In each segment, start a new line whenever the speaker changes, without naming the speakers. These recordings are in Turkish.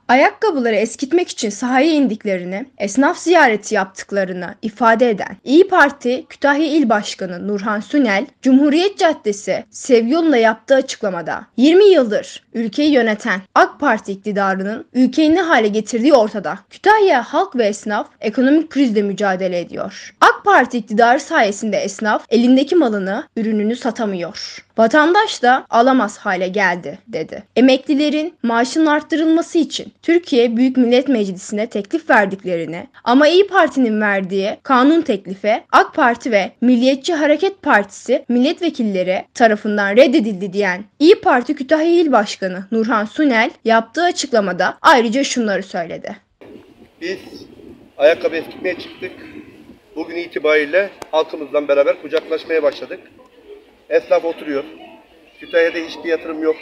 Ayakkabıları eskitmek için sahaya indiklerini, esnaf ziyareti yaptıklarını ifade eden İYİ Parti Kütahya İl Başkanı Nurhan Sünel, Cumhuriyet Caddesi Sevyolu'nda yaptığı açıklamada 20 yıldır ülkeyi yöneten AK Parti iktidarının ülkeyi ne hale getirdiği ortada. Kütahya halk ve esnaf ekonomik krizle mücadele ediyor. AK Parti iktidarı sayesinde esnaf elindeki malını, ürününü satamıyor. Vatandaş da alamaz hale geldi, dedi. Emeklilerin maaşının arttırılması için Türkiye Büyük Millet Meclisi'ne teklif verdiklerini ama İYİ Parti'nin verdiği kanun teklifi AK Parti ve Milliyetçi Hareket Partisi milletvekilleri tarafından reddedildi diyen İYİ Parti Kütahya İl Başkanı Nurhan Sünel yaptığı açıklamada ayrıca şunları söyledi.
Biz ayakkabı eskitmeye çıktık. Bugün itibariyle halkımızla beraber kucaklaşmaya başladık. Esnaf oturuyor. Kütahya'da hiçbir yatırım yok.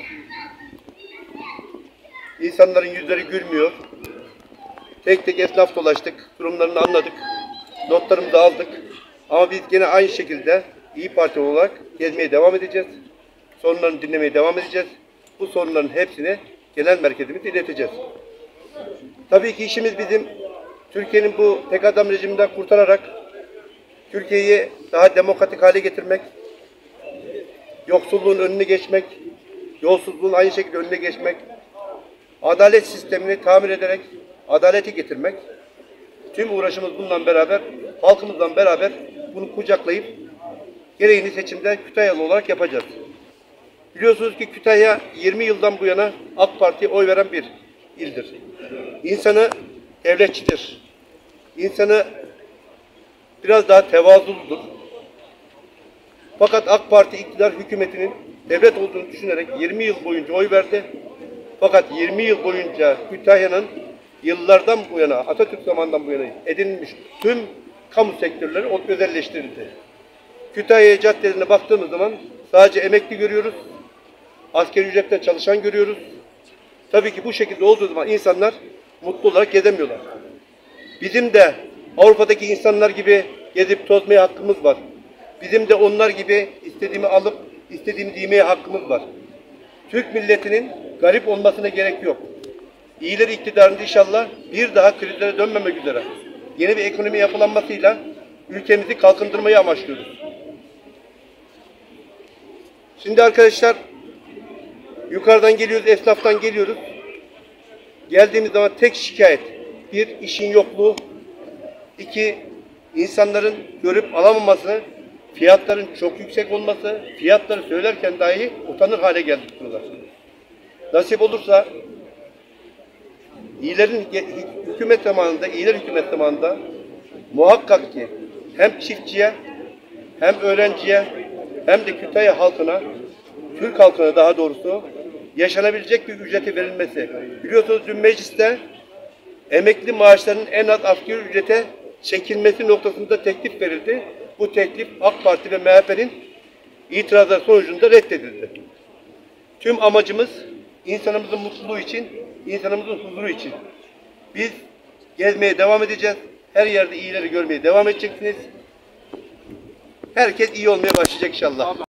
İnsanların yüzleri gülmüyor. Tek tek esnaf dolaştık. Durumlarını anladık. Notlarımızı aldık. Ama biz gene aynı şekilde İYİ Parti olarak gezmeye devam edeceğiz. Sorunlarını dinlemeye devam edeceğiz. Bu sorunların hepsini genel merkezimize ileteceğiz. Tabii ki işimiz bizim Türkiye'nin bu tek adam rejiminden kurtararak Türkiye'yi daha demokratik hale getirmek, yoksulluğun önüne geçmek, yolsuzluğun aynı şekilde önüne geçmek, adalet sistemini tamir ederek adaleti getirmek. Tüm uğraşımız bununla beraber, halkımızla beraber bunu kucaklayıp gereğini seçimde Kütahyalı olarak yapacağız. Biliyorsunuz ki Kütahya 20 yıldan bu yana AK Parti'ye oy veren bir ildir. İnsanı devletçidir. İnsanı biraz daha tevazuludur. Fakat AK Parti iktidar hükümetinin devlet olduğunu düşünerek 20 yıl boyunca oy verdi. Fakat 20 yıl boyunca Kütahya'nın yıllardan bu yana, Atatürk zamanından bu yana edinilmiş tüm kamu sektörleri özelleştirildi. Kütahya caddelerine baktığımız zaman sadece emekli görüyoruz, asgari ücretle çalışan görüyoruz. Tabii ki bu şekilde olduğu zaman insanlar mutlu olarak gezemiyorlar. Bizim de Avrupa'daki insanlar gibi gezip tozmaya hakkımız var. Bizim de onlar gibi istediğimi alıp istediğimi giymeye hakkımız var. Türk milletinin garip olmasına gerek yok. İyiler iktidarında inşallah bir daha krizlere dönmemek üzere yeni bir ekonomi yapılanmasıyla ülkemizi kalkındırmayı amaçlıyoruz. Şimdi arkadaşlar yukarıdan geliyoruz, esnaftan geliyoruz. Geldiğimiz zaman tek şikayet: bir, işin yokluğu; iki, insanların görüp alamaması; fiyatların çok yüksek olması; fiyatları söylerken dahi utanır hale geldik bunlar. Nasip olursa iyilerin hükümet zamanında, iyiler hükümet zamanında muhakkak ki hem çiftçiye, hem öğrenciye, hem de Kütahya halkına, Türk halkına daha doğrusu yaşanabilecek bir ücreti verilmesi. Biliyorsunuz dün mecliste emekli maaşlarının en az asgari ücrete çekilmesi noktasında teklif verildi. Bu teklif AK Parti ve MHP'nin itirazları sonucunda reddedildi. Tüm amacımız insanımızın mutluluğu için, insanımızın huzuru için. Biz gezmeye devam edeceğiz. Her yerde iyileri görmeye devam edeceksiniz. Herkes iyi olmaya başlayacak inşallah.